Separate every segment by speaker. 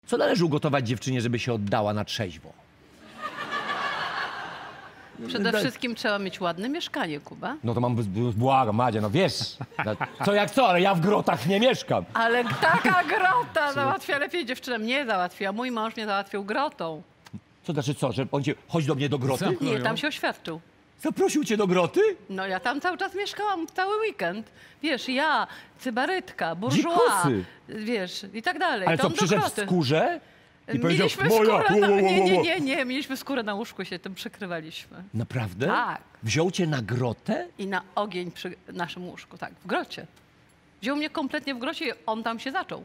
Speaker 1: Co należy ugotować dziewczynie, żeby się oddała na trzeźwo?
Speaker 2: Przede wszystkim trzeba mieć ładne mieszkanie, Kuba.
Speaker 1: No to mam, błagam, Madzia, no wiesz, co jak co, ale ja w grotach nie mieszkam.
Speaker 2: Ale taka grota załatwia lepiej dziewczynę. Mnie załatwiła. Mój mąż mnie załatwił grotą.
Speaker 1: Co znaczy co, że on cię, chodź do mnie do groty?
Speaker 2: Nie, tam się oświadczył.
Speaker 1: Zaprosił cię do groty?
Speaker 2: No ja tam cały czas mieszkałam, cały weekend. Wiesz, ja, cybarytka, bourgeois,
Speaker 1: Dzikusy.
Speaker 2: wiesz, i tak dalej.
Speaker 1: Ale
Speaker 2: Tam
Speaker 1: co,
Speaker 2: do
Speaker 1: przyszedł w
Speaker 2: groty.
Speaker 1: skórze? I powiedział,
Speaker 2: Mieliśmy
Speaker 1: moja,
Speaker 2: skórę na... Nie, mieliśmy skórę na łóżku i się tym przykrywaliśmy.
Speaker 1: Naprawdę?
Speaker 2: Tak.
Speaker 1: Wziął cię na grotę?
Speaker 2: I na ogień przy naszym łóżku, tak, w grocie. Wziął mnie kompletnie w grocie i on tam się zaczął.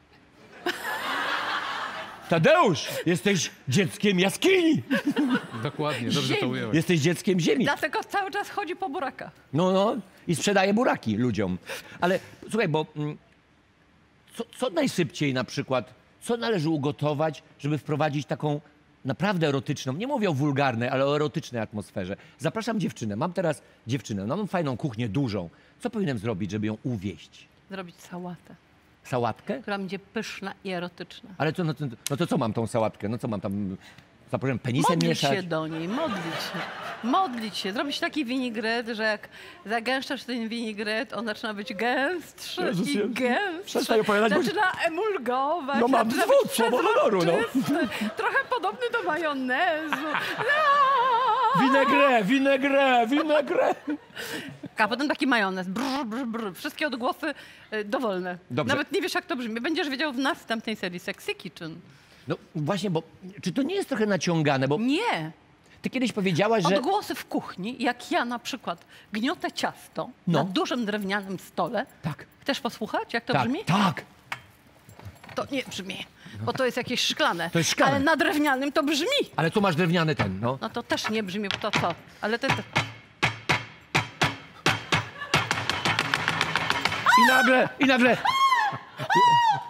Speaker 1: Tadeusz, jesteś dzieckiem jaskini.
Speaker 3: Dokładnie, dobrze to ująłeś.
Speaker 1: Jesteś dzieckiem ziemi.
Speaker 2: Dlatego cały czas chodzi po burakach.
Speaker 1: No, i sprzedaje buraki ludziom. Ale słuchaj, bo co najszybciej na przykład, co należy ugotować, żeby wprowadzić taką naprawdę erotyczną, nie mówię o wulgarnej, ale o erotycznej atmosferze. Zapraszam dziewczynę, mam teraz dziewczynę, mam fajną kuchnię, dużą. Co powinienem zrobić, żeby ją uwieść?
Speaker 2: Zrobić sałatę,
Speaker 1: Sałatkę?
Speaker 2: która będzie pyszna i erotyczna.
Speaker 1: Ale co, no to co mam tą sałatkę? No co mam tam, zapraszam, penisem
Speaker 2: Modlić
Speaker 1: mieszać?
Speaker 2: się do niej, modlić się. Modlić się, zrobić taki winigret, że jak zagęszczasz ten winigret, on zaczyna być gęstszy
Speaker 1: Jezus,
Speaker 2: i gęstszy.
Speaker 1: przestań opowiadać, bo-
Speaker 2: Zaczyna emulgować.
Speaker 1: No mam
Speaker 2: zaczyna
Speaker 1: zwód
Speaker 2: być
Speaker 1: słowodoru, no.
Speaker 2: przezroczysty, trochę podobny do majonezu. No.
Speaker 1: Vinaigrette.
Speaker 2: A potem taki majonez. Brr, brr, brr. Wszystkie odgłosy dowolne.
Speaker 1: Dobrze.
Speaker 2: Nawet nie wiesz, jak to brzmi. Będziesz wiedział w następnej serii Sexy Kitchen.
Speaker 1: No właśnie, bo czy to nie jest trochę naciągane, bo
Speaker 2: Nie.
Speaker 1: ty kiedyś powiedziałaś, że...
Speaker 2: Odgłosy w kuchni, jak ja na przykład gniotę ciasto
Speaker 1: No.
Speaker 2: na dużym drewnianym stole.
Speaker 1: Tak.
Speaker 2: Chcesz posłuchać, jak to
Speaker 1: Tak,
Speaker 2: brzmi?
Speaker 1: tak.
Speaker 2: To nie brzmi, bo to jest jakieś szklane.
Speaker 1: To jest szklane.
Speaker 2: Ale na drewnianym to brzmi.
Speaker 1: Ale tu masz drewniany ten, no.
Speaker 2: No to też nie brzmi, bo to co? Ale to...
Speaker 1: I nagle...